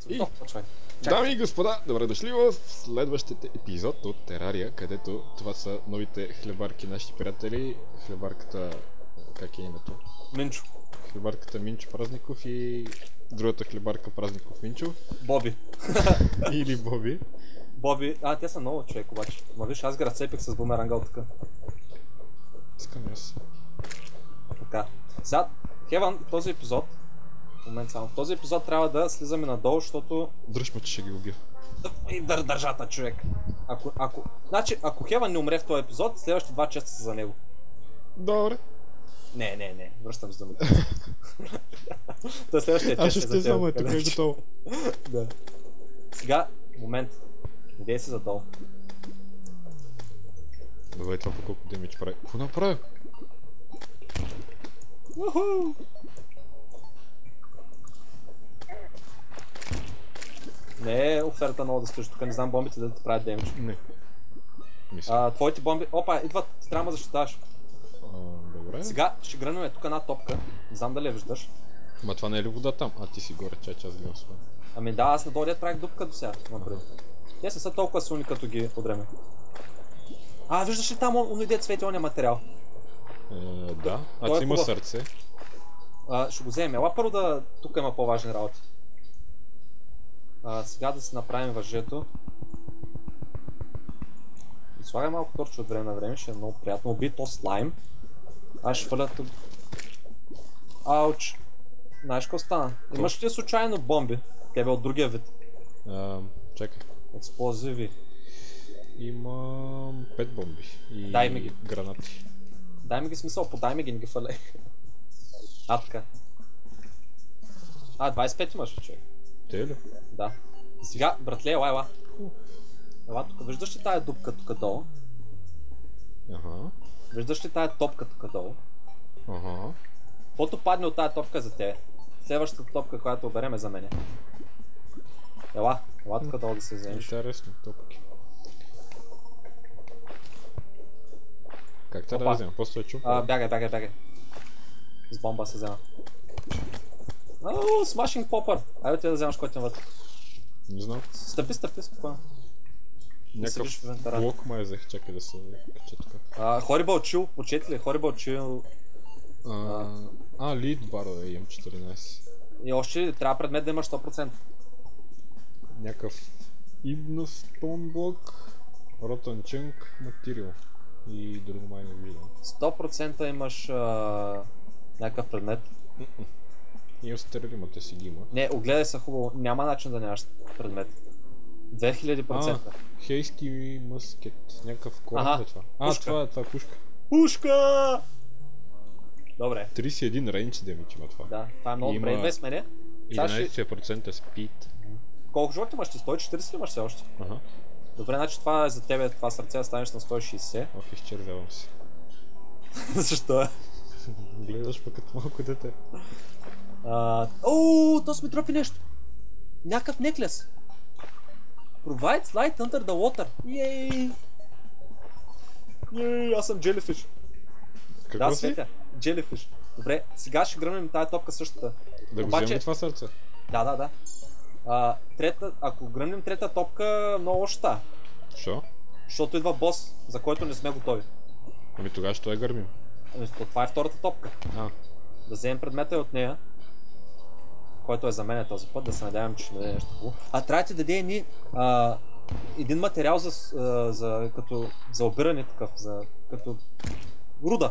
И, Почвай. дами и господа, добре дошли в следващите епизод от Терария, където това са новите хлебарки, нашите приятели. Хлебарката, как е името? Минчо. Хлебарката Минчо Празников и другата хлебарка Празников Минчо. Боби. Или Боби. Боби. Те са много човек обаче. Ма виж, аз ги разцепих с бумеранга от така. Искам аз. Така. Сега, Хеван, този епизод, момент само, в този епизод трябва да слизаме надолу, защото... Дръж ме, че ще ги убия. И държата, човек. Значи, ако Хеван не умре в този епизод, следващите 2 честа са за него. Добре. Не, връщам с думите. Той следващия чест е за теб. Аз ще само тук е готово. Да. Сега, момент. Идей се задолу. Давай това по колко демидж прави. Какво направи? Уху! Не е оферта много да стоиш тук, не знам бомбите да ти правят демидж. Не. Мисля. Твоите бомби... Опа, идват, ти трябва да защитаваш. Добре. Сега ще грънем тук една топка, не знам дали я виждаш. Ма това не е ли вода там? А ти си горе, че аз гледам с това. Ами да, аз на дойдет правих дупка до сега, напред. Те са толкова силни, като ги подреме. Виждаш ли там он иде цвети ония материал? Да, Той е има хубав. сърце. Ще го вземем. Ела първо да... Тук има по-важни работи. Сега да си направим въжето. И слагай малко торче от време на време, ще е много приятно. Уби то слайм. Аз ще фърля тук. Ауч. Знаеш какво стана? Имаш ли случайно бомби? Тебе от другия вид. Чакай. Експлозиви. Имам 5 бомби и Дай ми ги. гранати. Дай ми ги смисъл, подай ми ги, не ги фърляй. Така. 25 имаш, човек. Те ли? Да. И сега, братле, ела. Ела тук, виждаш ли тая дупка тук долу? Ага. Виждаш ли тая топка тук долу? Ага. Каквото падне от тая топка е за тебе. Следващата топка, която оберем е за мене. Ела тук долу да се вземеш. Интересно, топки. Как трябва да взема? После чуп? Бягай. С бомба се взема. Смашинг попър. Айде ти да вземаш който вътре. Не знам. Стъпи, спокойно. Някакъв блок май взех, чакай да се кача тук. Horrible Chill, почети ли? Horrible Chill. Lead бар имам 14. И още трябва предмет да имаш 100%. Някакъв Ibn Stone блок, Rotten Chunk, Material и друго май не виждам. 100% имаш някакъв предмет. И остерилимата си ги има. Не, огледай се хубаво, няма начин да нямаш предмет. 2000%. Hasty Musket, някакъв корен е това. Пушка. Това е пушка. Пушка! Добре. 31 range damage има това. Да, това е много добре. Идвай с мене. 11% speed. Колко живота имаш ти? 140 ли имаш все още? Ага. Добре, значи това е за тебе, това сърце, да станеш на 160. Изчервявам се. Защо е? Гледаш пък като малко дете. То сме дропи нещо. Някакъв неклес. Provides light under the water. Ей, аз съм jellyfish. Какво да, си? Светя. Jellyfish. Добре, сега ще гръмнем тая топка същата. Да го вземем това сърце? Да. Ако гръмнем трета топка, много още става. Шо? Защото идва бос, за който не сме готови. Ами тогава ще я гърмим. Това е втората топка. Да вземем предмета и от нея, който е за мен този път, да се надявам, че ще даде нещо хубаво. Трябва да ти даде един материал за обиране такъв, като руда.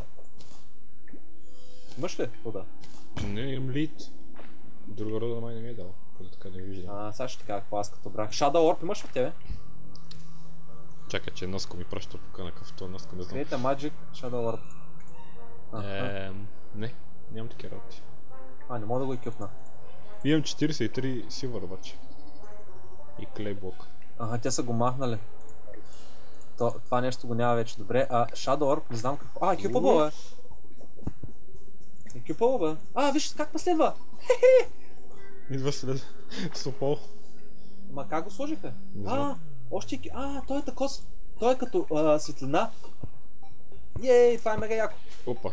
Имаш ли руда? Не, имам лид. Друга руда май не ми е дал, така не виждам. Сега ще кажа какво аз като брах. Shadow Orb имаш ли тебе? Чакай, че Наско ми праща покана къвто, Наско не знам. Create a Magic Shadow Orb. Не, нямам такива работи. Не мога да го екипна. Имам 43 силвър обаче. И клей блок. Те са го махнали. Това нещо го няма вече. Добре, Shadow Orb, не знам какво. Екипъбъл бе! Екипъбъл бе! Виж как ме следва! Идва след Сопол. Ма как го сложиха? Не знам. Още той е такос. Той е като светлина. Ей, това е мега яко. Опа.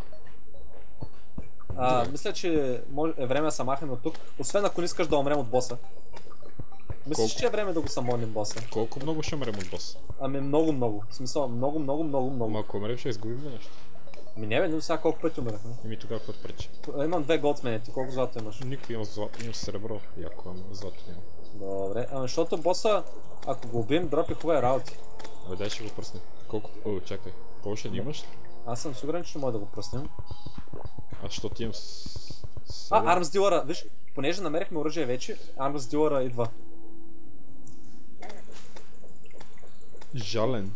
Мисля, че е време да се махнем от тук. Освен ако не искаш да умрем от боса. Мислиш, че е време да го самоним боса? Колко много ще умрем от бос? Ами много. В смисъл, много. Ама ако умрем, ще изгубим ли нещо? Ми не бе, но сега колко пъти умрахме? Еми тогава какво пречи? Имам 2 голдсмени, ти колко злато имаш? Никой има злато, имам сребро. Яко имам злато няма. Добре, защото боса, ако го убием, дропи хубави работи. Абе дай ще го пръсне. Колко? О, чакай. Повече не имаш ли? Аз съм сигурен, че ще мога да го пръснем. Аз защото имам Армс дилъра, виж, понеже намерихме оръжие вече, Армс дилъра идва. Жален.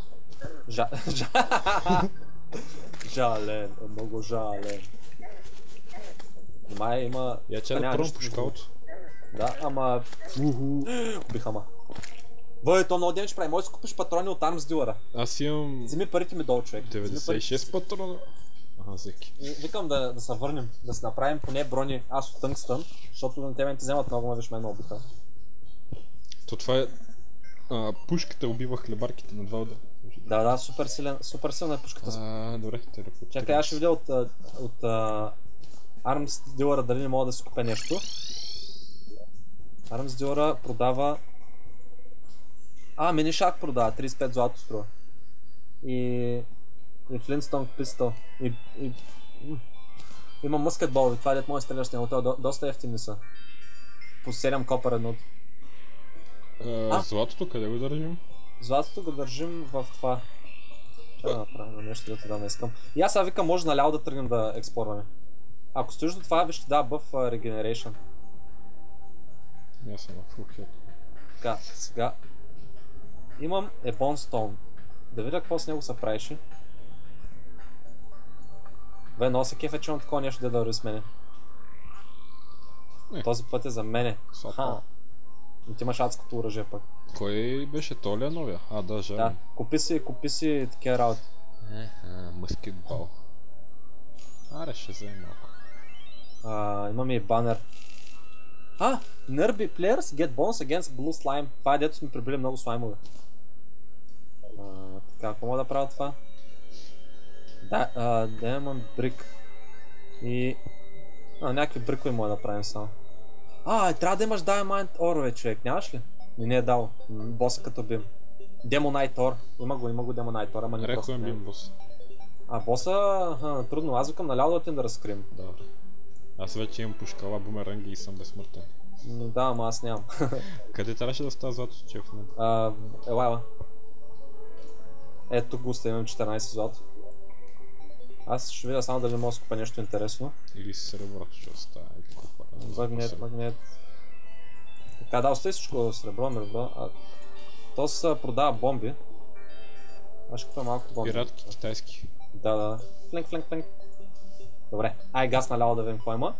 Жален, много жален. Май има... Я че да пробвам пушкалото. Да, ама... Убиха ма. Въй, то много ден ще прави, може да си купиш патрони от Армс дилъра. Аз имам... Вземи парите ми долу, човек. 96 патрона. Ага, всеки. Викам да се върнем, да си направим поне брони аз от тънгстън, защото на тебе не ти вземат много, ма виж мен много биха. То това е... пушката убива хлебарките на 2 удара. Да, супер силна е пушката. Добре, телефон. Чакай, аз ще видя от Армс дилъра дали не мога да си купя нещо. Армс дилъра продава... Минишак продава, 35 злато струва. И Flintstone пистол. Има мускетболови, това е дет мой стреляш с него, това доста ефтини са. По 7 копър едното. Златото къде го държим? Златото го държим в това. Ще да направим нещо, дето да не искам. И аз сега викам, може наляво да тръгнем да експлорваме. Ако стоиш до това, виж ти дава бъф Regeneration. Аз съм в фулхет. Така, сега имам Ebon Stone. Да видя какво с него се правеше. Бе, много се кефе, че имам такова нещо да върви с мене. Този път е за мене. Но ти имаш адското оръжие пък. Кой беше то ли новия? Да, жален. Да, купи си такива работи. Мускетбол. Аре, ще вземем малко. Имаме и банер. Nerby players get bonus against blue slime. Това е дето сме прибили много слаймове. Така, какво мога да правя това? Diamond Brick. И... някакви брикови мога да правим само. Трябва да имаш Diamond Ore, човек, нямаш ли? Не е дал, боса като бим. Demonite Ore, има го Demonite Ore, ама не просто не. Бим бос. Боса, трудно, аз викам наляво да отидем да разкрием. Добре. Аз вече имам пушкала, бумеранги и съм безсмъртен. Да, ама аз нямам. Къде трябваше да става злато, че в мен? Ела. Ето густа, имам 14 злато. Аз ще видя само дали мога да купя нещо интересно. Или сребро, ще остава. Магнет. Така, да, остави всичко сребро. То се продава бомби. Аз ще купя малко бомби. Пиратки, китайски. Да. Фленк. Добре, газ наляво да видим какво има.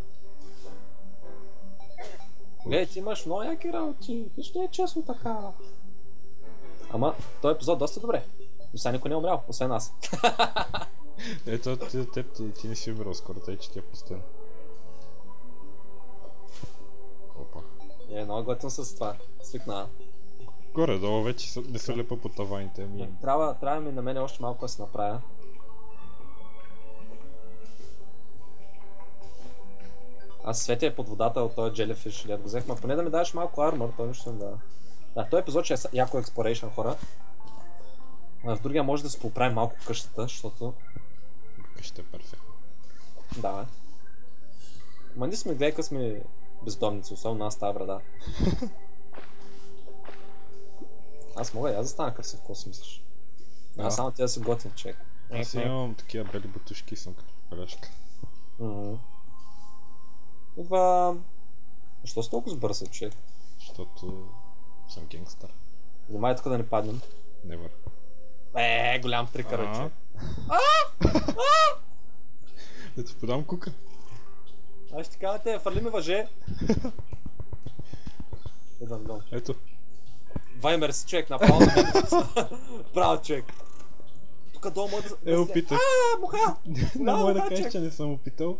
Гледай, ти имаш много яки работи. Виж, не е честно така. Ама, този епизод доста добре. Но сега никой не е умрял, освен аз. Ето, ти не си умрял скоро, тъй че ти е пустен. Опа. Много готвен с това. Свикна. Горе-долу вече не са лепа по таваните ми. Трябва ми на мене още малко да се направя. Аз светя под водата от този Jellyfish, дед го взех, ма поне да ми даваш малко армор, той нищо не дава. Да, този епизод ще е яко exploration, хора. В другия може да се поправим малко къщата, защото... Къщата е перфектно. Да, ма ние сме гледай сме бездомници, особено нас тази брада. Аз мога и аз да стана красив, какво си мислиш? Аз само ти да си готвим, човек. Аз имам такива бели бутушки и съм като пелешка. Идва... Защо си толкова сбърза, човек? Защото съм генгстър. Внимай тук да не паднем. Never. Голям трикър, човек. Да ти подам кука. Аз ще кажа те, фърли ми въже. Идвам. Ето. Ваймер си, човек, направо на мен. Браво, човек. Тук долу може да... Опитах. Муха! Не мога да кажеш, че не съм опитал.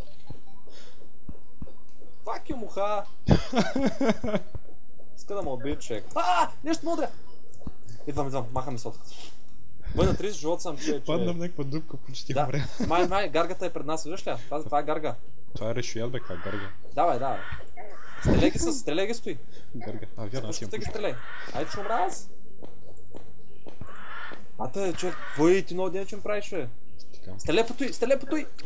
Fuck you, муха! Иска да ме убие, човек. Нещо мудре! Идвам, махаме сотката. Бъй на 30 живота съм, човек. Паднам някаква дупка, почти умря. Май, гаргата е пред нас, виждаш ли? Това е гарга. Това е решоят, бе, каква гарга. Давай. Стреляй ги стои. Гърга. Вярно, аз Пушката ги имам стреляй. Айде, ще умра аз. Човек, ти много ден, че ми правиш, бе? Стреляй по той!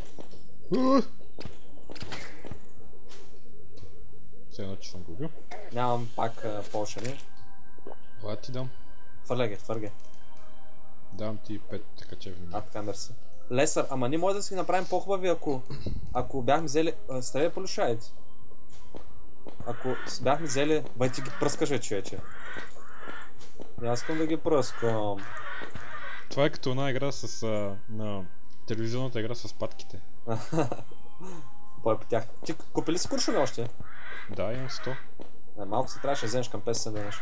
Все едно, че съм го убил. Нямам пак полшани. Това ти дам. Твърге. Давам ти 5 качевни. Така, мерси. Лесър, ама ние може да си ги направим по-хубави, ако бяхме взели... Стреляй по лишаите. Ако бяхме взели... Бай, ти ги пръскаш, човече. Аз искам да ги пръскам. Това е като една игра с... на телевизионната игра с патките. Бой по тях. Ти купи ли си куршуми още? Да, имам 100. Малко се трябваше да вземеш към 50 днеш.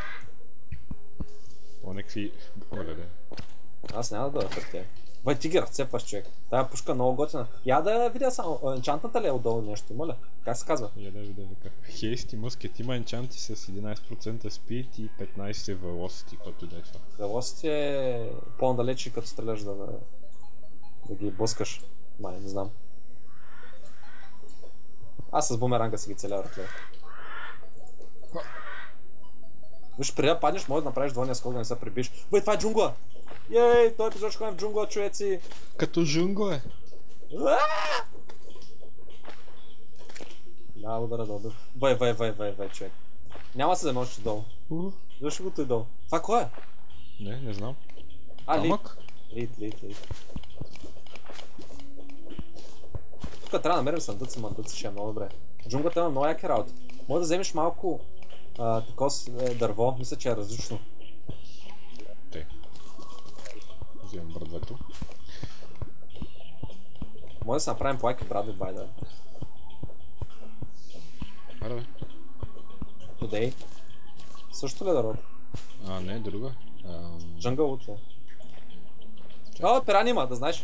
О, някакви... Оле. Аз няма да дойда пред тебе. Бай, ти ги разцепваш, човек. Тая пушка е много готина. Я да видя само, енчантната ли е отдолу нещо, моля? Как се казва? Я да видя вика. Хейст и мъскет има енчанти с 11% speed и 15 velocity, което да е това. Velocity е по-надалече, като стреляш да ги блъскаш. Не знам. Аз с бумеранга си ги целя ръкле. Виж, преди да паднеш, може да направиш двойния скок, да не се прибиш. Бай, това е джунгла! Ей, той епизод ще ходим в джунгла, човеци! Като джунгла е! Да, удара долу. Бай, човек. Няма се да можеш долу. Защо го той долу? Това кой е? Не знам. Лид. Тук трябва да намерим съндъци, ще е много добре. Джунглата има много яки работи. Може да вземеш малко такова дърво, мисля, че е различно. Взимам бърдвето. Може да се направим по-яки брадви, байда. Аре, Today. Също ли дървото? Не, друга. Джангъл утре. Перани има, да знаеш.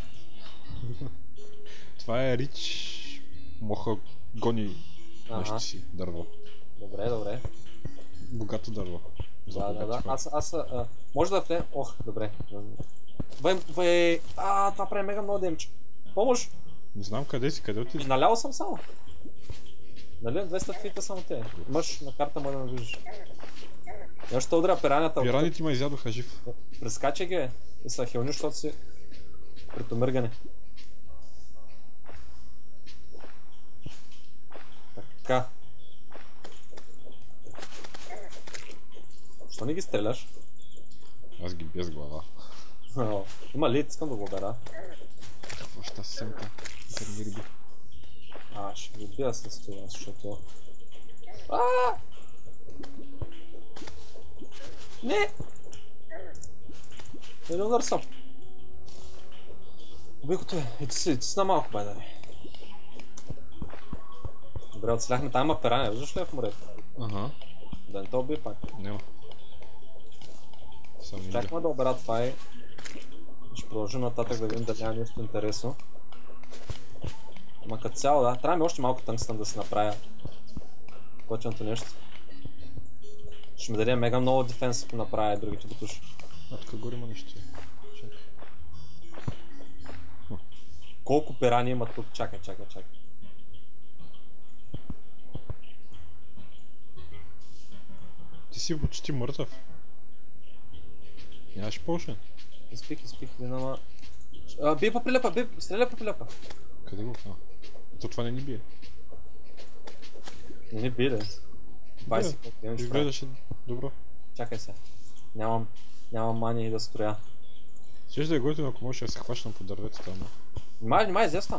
Това е рич мохагони нещо си дърво. Добре. Богато дърво. Да. Аз може да влезе... добре. Бай, това прави мега много демче. Помощ! Не знам къде отидеш. Наляво съм само. Нали? 200 фита само те. Мъж на карта може да ме виждаш. Я ще удря пиранята. Пираните ме изядоха жив. Прескачай ги и са хилни, защото си притомъргане. Така. Що не ги стреляш? Аз ги бия с глава. Има лид, искам да го бера. Какво ще съмка? Кърни риби. Ще ги бия с това, защото... Не! Не удар съм. Убий го той, ти си на малко, бай да не. Добре, оцеляхме, там има перане, виждаш ли е в морето? Да не те убие пак. Няма. Чакаме да обера това и ще продължим нататък да видим дали няма нещо интересно. Ама като цяло да, трябва ми още малко тънгстън да се направя готиното нещо. Ще ми даде мега много дефенс, ако направя другите бутуши. Тук горе има нещо. Колко перани има тук? Чакай. Ти си почти мъртъв. Нямаш полшен. Изпих, ама... Бий по прилепа, стреляй по прилепа. Къде го? То това не ни бие. Не ни бие, да. 20 секунди. Изгледаше добро. Чакай се. Нямам мания и да строя. Щеш да е готино, ако можеш да се хващам по дърветата, ама. Внимай, изясна.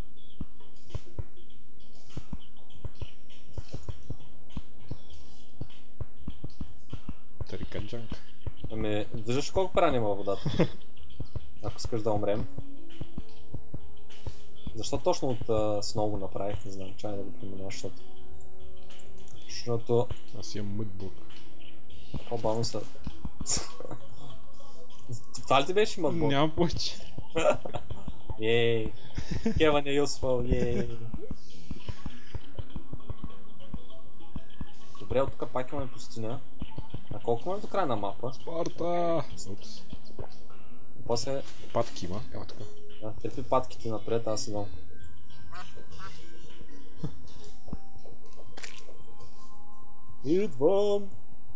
Тарикаджанк. Виждаш колко перани има във водата? Ако искаш да умрем. Защо точно от Сноу го направих? Не знам, чай да го променя, защото... Аз имам мъдбук. Бавно са... Това ли ти беше мъдбук? Нямам повече. Ей, Кевън е useful, ей. Добре, от тук пак имаме пустиня. А колко имаме до края на мапа? Спарта! Упс. После... Патки има, ела тук. Да, трепи патките напред, аз идвам. Идвам!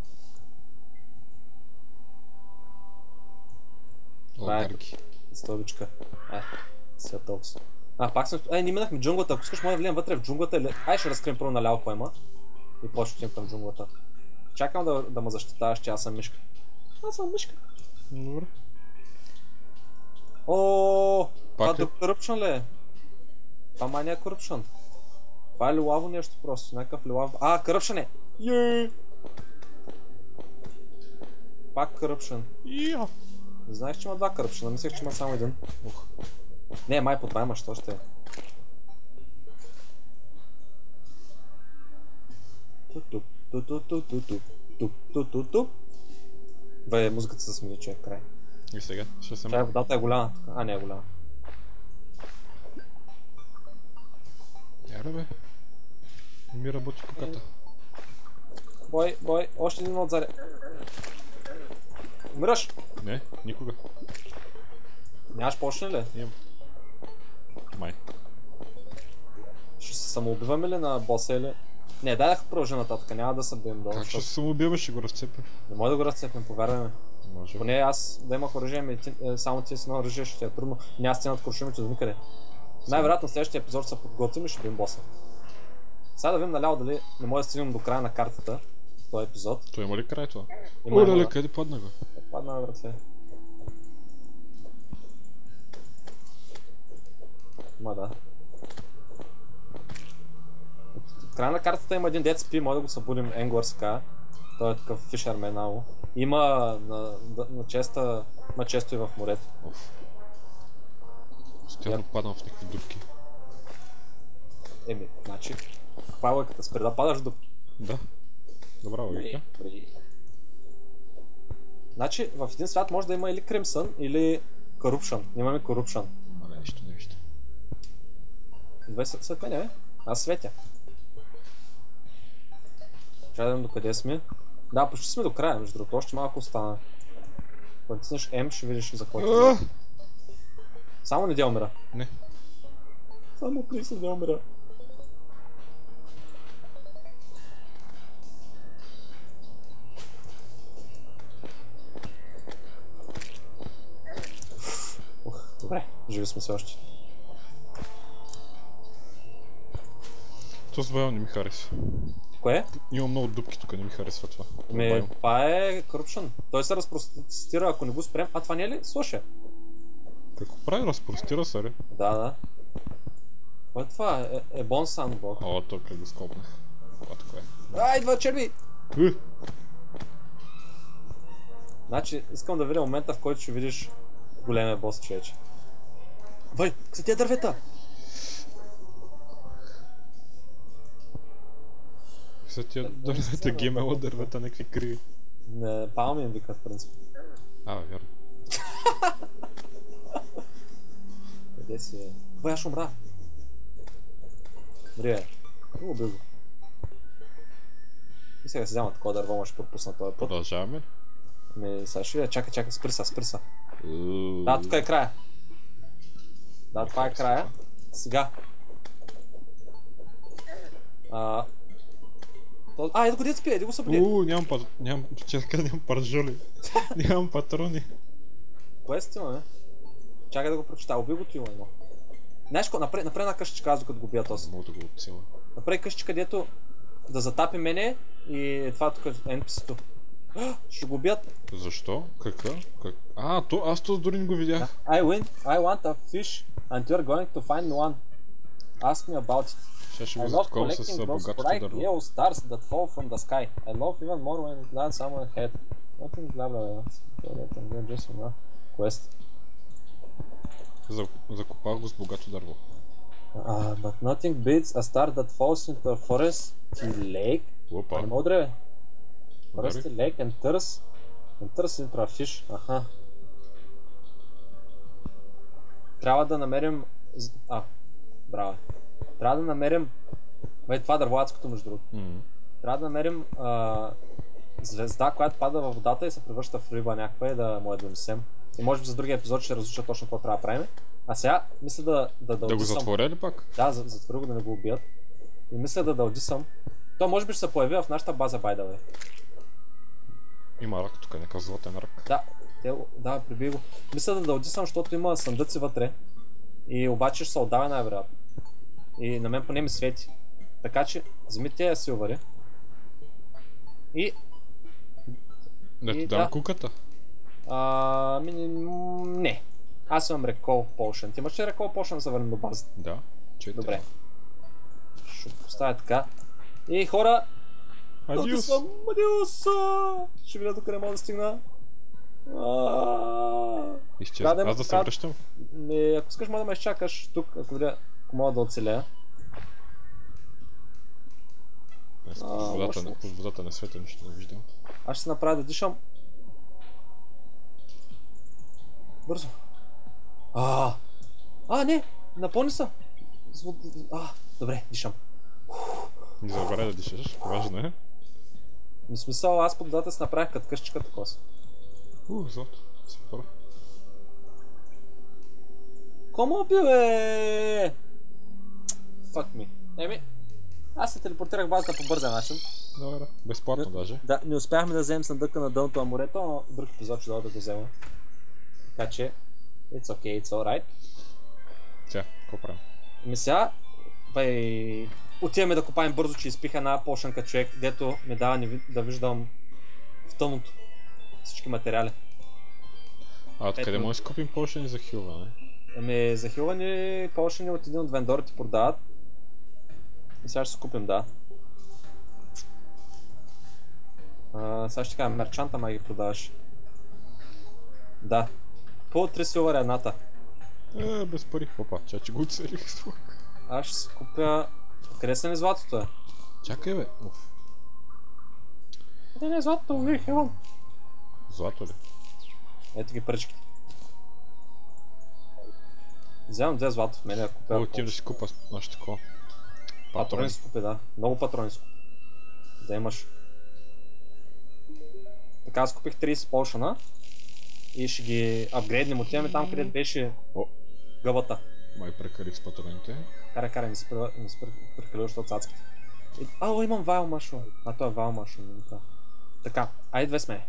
Огарки. Столбичка. Светокс. Пак сме... ние минахме джунглата. Ако искаш, може да влием вътре в джунглата или... Ще разкрием първо наляво кой има. И после отидем към джунглата. Чакам да ме защитаваш, че аз съм мишка. Аз съм мишка. Добре. Това до корупшън ли е? Това май не е корупшън. Това е лилаво нещо просто. Някакъв лилаво... корупшън е! Пак корупшън. Не знаеш, че има два корупшъна, мислех, че има само един. Не, май по два имаш, що ще е. Бе, музиката се смени, че е край. И сега, ще съм... Чай, водата е голяма. Не е голяма. Яре бе. Ми работи куката. Бой, още един отзаде. Умираш! Не, никога. Нямаш почне ли? Имам. Май. Ще се самоубиваме ли на боса или... Не, дай да продължа нататък, няма да се бием долу. Как ще се самоубиваме, ще го разцепим? Не може да го разцепим, повярвай ме. Може. Поне аз да имах оръжие, само ти си на оръжие ще е трудно. Няма стигнат куршумите до никъде. Най-вероятно следващия епизод се подготвим и ще бием боса. Сега да видим наляво дали не може да стигнем до края на картата в този епизод. То има ли край това? Има, къде падна го? Падна на братве. Да. В края на картата има един дет спи, може да го събудим, Енгор се казва. Той е такъв фишермен ало. Има често и в морето. Постоянно падам в някакви дупки. Значи, каква е лъката? Спри да падаш в дупки. Да. Добра логика. Значи, в един свят може да има или Crimson, или Corruption. Имаме Corruption. Мале, нищо не вижда. Две след мене, бе. Аз светя. Трябва да видим докъде сме. Да, почти сме до края, между другото. Още малко остана. Ако натиснеш M, ще видиш за който. Само не умира. Не. Само Крис не умира. Добре, живи сме се още. Това с не ми харесва. Кое? Има много дупки тук, не ми харесва това. Това е Corruption. Той се разпростира, ако не го спрем. Това не е ли? Слушай. Какво прави? Разпростира се ли? Да. Кое е това? Ебон Sandbox. Той къде го скопнах. Това така е. Идва черви! Значи, искам да видя момента, в който ще видиш големия бос, човече. Бай, са тия дървета! Са тия дървета, гемела дървета, някакви криви. Не, палми им вика в принцип. Вярно. Къде си е? Бай, аз ще умра. Добре, много бързо. И сега се взема такова дърво, може пропусна този път. Продължаваме ли? Сега ще видя, чакай, спри са. Да, тук е края. Да, това е края. Сега. Ето къде спи, еди го събуди. Нямам паржоли. Нямам патрони. Кое си тима, бе? Чакай да го прочита, уби го тима едно. Знаеш ко, направи една къщичка, аз докато го бия този. Мога да го отцела. Направи къщичка, където да затапи мене и това тук е NPC-то. Ще го бият. Защо? Каква? Аз то дори не го видях. I want a fish and you're going to find one. Ask me about it. Ще го I love заткова с collecting those богатото bright дърво. yellow stars that fall from the sky. I love even more when it lands someone's head. Nothing blah blah blah. Just enough quest. Закопах го с богато дърво. But nothing beats a star that falls into a foresty lake. Опа. Не мога да Foresty lake and turns into a fish. Аха. Трябва да намерим... Браво. Трябва да намерим... Това е дървоадското, между другото. Трябва да намерим звезда, която пада във водата и се превръща в риба някаква и да може да донесем. И може би за другия епизод ще разуча точно какво трябва да правим. А сега мисля да го затворя ли пак? Да, затворя го да не го убият. И мисля да дълдисам. То може би ще се появи в нашата база, байдавай. Има рак тук, някакъв златен рак. Да, прибий го. Мисля да отдисам, защото има съндъци вътре. И обаче ще се отдава най-вероятно. И на мен поне ми свети. Така че, вземи тези силвари. И... Да ти дам куката? Не. Аз имам Recall Potion. Ти имаш ли Recall Potion да се върнем до базата? Да. Добре. Ще поставя така. И хора... Адиус! Адиус! Ще видя докъде мога да стигна. Изчезна. Аз да се връщам? Ако искаш, мога да ме изчакаш тук, ако мога да оцелея. Водата не света, нищо не виждам. Аз ще се направя да дишам. Бързо. Не! Напълни са! Добре, дишам. Не забравяй да дишаш, важно е. В смисъл, аз под водата си направих като къщичка такова. Злато. Супер. Комо бе? Fuck me. Аз се телепортирах базата по бързия начин. Добре, безплатно даже. Да, не успяхме да вземем съндъка на дъното на морето, но друг епизод ще да го взема. Така че, it's okay, it's alright. Сега, какво правим? Сега, отиваме да копаем бързо, че изпиха една пошънка човек, дето ми дава да виждам в тъмното всички материали. Откъде може да купим пошъни за хилване? За хилване пошъни от един от вендорите продават. И сега ще се купим, да. Сега ще кажа, мерчанта май ги продаваш. Да. По 3 силвара едната. Без пари. Опа, че го оцелих с това. Аз ще си купя... Къде са ни златото е? Чакай бе. Къде не е златото, вих, имам. Злато ли? Ето ги пръчките. Вземам 2 злато в мене да купя. Отивам да си купа нашето такова. Патрони си купи, да. Много патрони си купи. Да имаш. Така аз купих 30 полшана. И ще ги апгрейднем, отиваме там, където беше гъбата. Май прекалих с патроните. Карай, не си прекалил, защото цацките. Имам вайл машо. Това е вайл машо. Така, айде 2 сме.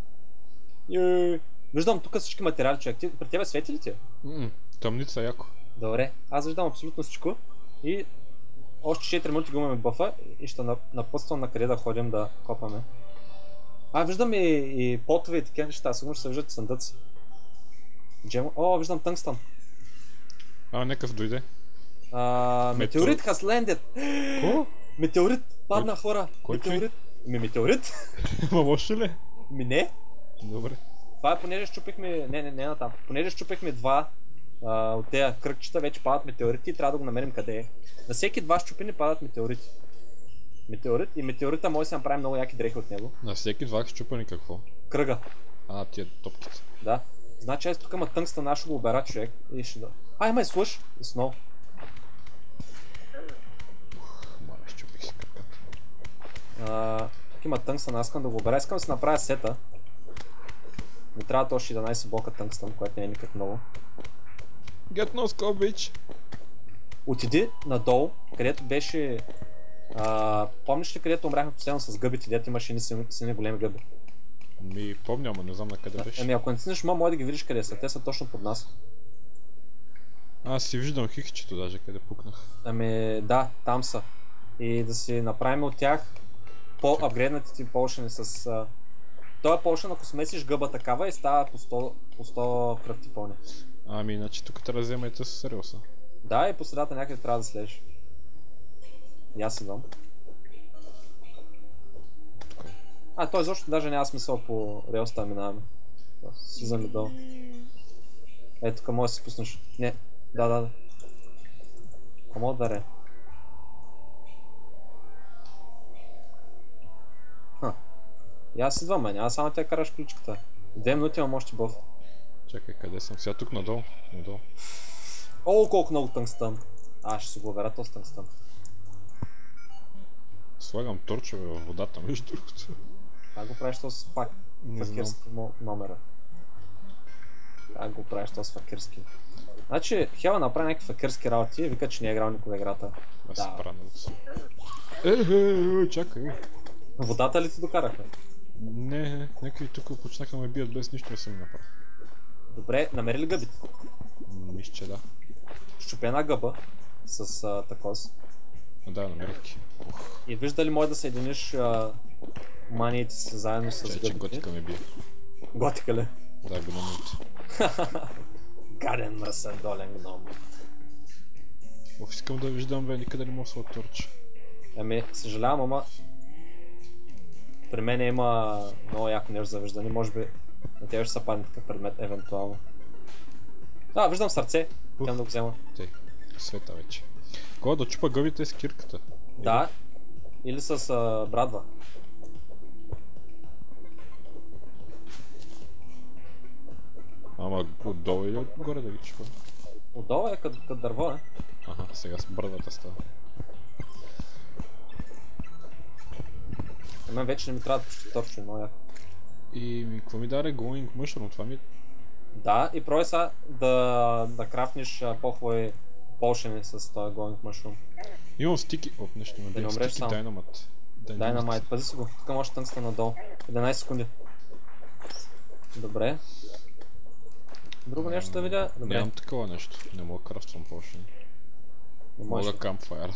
Виждам тук всички материали, човек. При тебе свети ли ти? Тъмница яко. Добре, аз виждам абсолютно всичко. И още 4 минути го имаме бафа и ще напъствам на къде да ходим да копаме. Виждам и потове и такива неща, сигурно ще се виждат съндъци. Виждам тънгстън. Нека дойде. Метеорит has landed. Ко? Метеорит, падна хора. Метеорит. Метеорит? Ма лошо ли? Не. Добре. Това е понеже щупихме, не натам. Понеже щупихме 2 от тези кръгчета, вече падат метеорити и трябва да го намерим къде е. На всеки 2 щупини падат метеорити. Метеорит и метеорита може да се направи много яки дрехи от него. На всеки 2 щупани какво? Кръга. Тия топките. Да. Значи аз тук има тънгстън, аз ще го обера човек и ще да... Има и слъж! И сноу. Мале, щупих си краката. Тук има тънгстън, аз искам да го обера. Искам да си направя сета. Ми трябва още 11 блока тънгстън, което не е никак много. Get no scope, bitch! Отиди надолу, където беше... помниш ли където умряхме последно с гъбите, дето имаше едни сини големи гъби? Помня, но не знам на къде беше. Ако не цинеш може да ги видиш къде са, те са точно под нас. Аз си виждам хихчето даже къде пукнах. Да, там са. И да си направим от тях по-апгрейднатите полшени с... Той полшен, ако смесиш гъба такава и става по 100 кръв ти пълни. Иначе тук трябва да взема и тъс с релса. Да, и по средата някъде трябва да слезеш. И аз идвам. Той изобщо даже няма смисъл по релста да минаваме. Слизам ли долу. Тук може да си пуснеш. Не, да. Мога да ре. И аз идвам, няма само тя караш ключката. 2 минути имам още бъв. Чакай, къде съм? Сега тук надолу. Колко много тънгстън. Ще се го обера този тънгстън. Слагам торчове във водата, между другото. Как го правиш този факирски номера? Как го правиш този факирски? Значи, Хела направи някакви факирски работи и вика, че не е играл никога играта. Аз се правя. Чакай. Водата ли ти докарахме? Не, някакви тук почнаха ме бият без нищо да съм направил. Добре, намери ли гъбите? Мисля, че да. Щупи една гъба с такос. Да, намерих ги. И вижда ли може да съединиш маниите си заедно с Че гъбите? готика ме бие. Готика ли? Да, гномите. Гаден мръсен долен гном. Искам да виждам, бе, никъде не мога да се отторча. Ами, съжалявам, ама при мен има много яко нещо за виждане, може би на тебе ще се падне такъв предмет, евентуално. Да, виждам сърце, тям да го взема. Тей, света вече. Кога да чупа гъбите с кирката? Да, или с брадва. Ама отдолу или отгоре да ги чупа? Отдолу е като дърво, не? Аха, сега с брадвата става. На мен вече не ми трябва да почти торчи, много яко. И какво ми даде Glowing Mushroom? Това ми... Да, и пробвай сега да крафтнеш похвои полшени с този Glowing Mushroom. Имам стики... Оп, нещо ме Да не бие. умреш Стики сам. Dynamite. Dynamite, пази си го. Тук може тънкста надолу. 11 секунди. Добре. Друго нещо да видя? Добре. Нямам такова нещо. Не мога да крафтвам potion. Не можеш. Мога Campfire.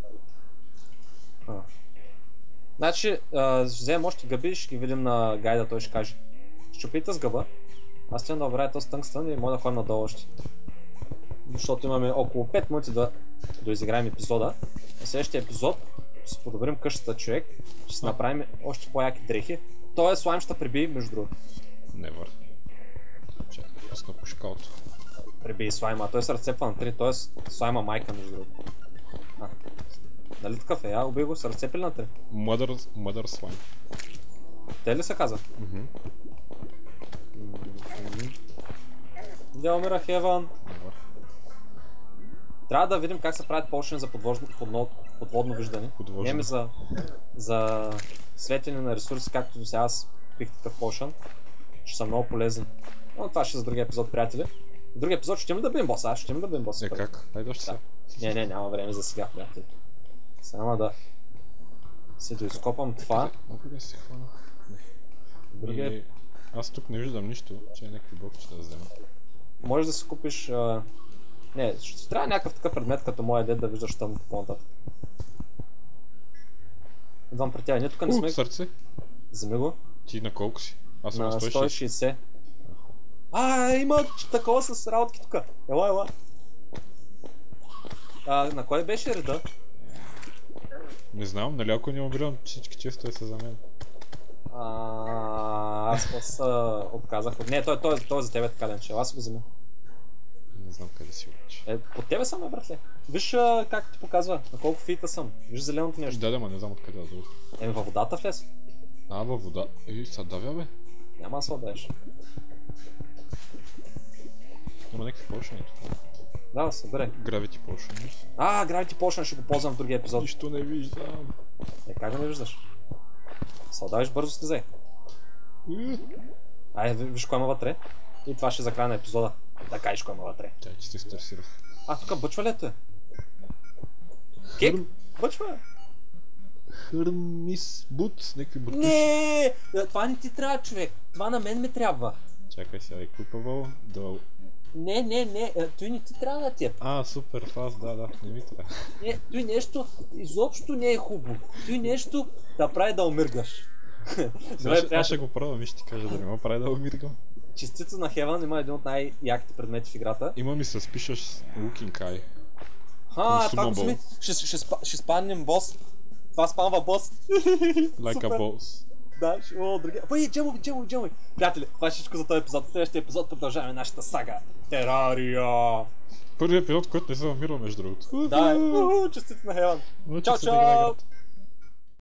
Значи, ще вземем още гъби и ще ги видим на гайда, той ще каже. Щупите с гъба. Аз ще да обравя този тънгстън и мога да ходим надолу още. Защото имаме около 5 минути да доизиграем епизода. На следващия епизод ще си подобрим къщата, човек. Ще си направим още по-яки дрехи. Той слайм ще приби, между другото. Never. Чакай, пусна по шкалото. Приби слайма, той се разцепва на 3, т.е. слайма майка, между другото. Нали такъв е? Убий го, се разцепили на 3. Mother Slime. Те ли се каза? Дя умира Хеван. Трябва да видим как се правят полшени за подводно виждане. Не ми за светене на ресурси, както до сега аз пих такъв полшен. Ще са много полезни. Но това ще е за другия епизод, приятели. В другия епизод ще да бием боса, ще да бием боса. Как? Хайде още сега. Не, няма време за сега, приятели. Само да си доизкопам това. Мога да се хвана? Не. Аз тук не виждам нищо, че е някакви блокчета да взема. Можеш да си купиш... Не, ще трябва някакъв такъв предмет като моя дед да виждаш там по-нататък. Идвам при тя, ние тук не сме... Сърце? Вземи го. Ти на колко си? Аз съм на 160. 160. Има такова с работки тук. Ела. На кой беше реда? Не знам, нали ако не умирам, всички често са за мен. Аз отказах. Не, той е за тебе така ленче. Аз го взема. Не знам къде си вече. Под тебе съм, братле. Виж как ти показва, на колко фита съм. Виж зеленото нещо. Да, ма не знам откъде да дойде. Във водата влез. Във вода. Са давя, бе. Няма да се отдаеш. Има някакви potion тук. Да, събере. Gravity potion. Gravity potion ще го ползвам в другия епизод. Нищо не виждам. Как да не виждаш? Се отдавиш бързо слизай. Виж кой има вътре. И това ще е за края на епизода. Да кажеш кой има вътре. Тя че се стресирах. Тук бъчва ли ето е? Кек? Бъчва! Хърмис бут, някакви бутуши. Не, това не ти трябва, човек. Това на мен ме трябва. Чакай сега, equipable, долу. Не, той не ти трябва на теб. Супер фаст, да, не ми трябва. Не, той нещо изобщо не е хубаво. Той нещо да прави да умиргаш. Аз ще го пробвам и ще ти кажа да не ме прави да умиргам. Частица на Heaven има един от най-яките предмети в играта. Има ми се спишаш Looking Eye. Това го сме. Ще спаннем бос. Това спанва бос. Like a boss. Да, другия. Джемови. Приятели, това е всичко за този епизод. В следващия епизод продължаваме нашата сага. Терария! Първият епизод, който не съм умирал между другото. Да, честите на Heaven. Чао!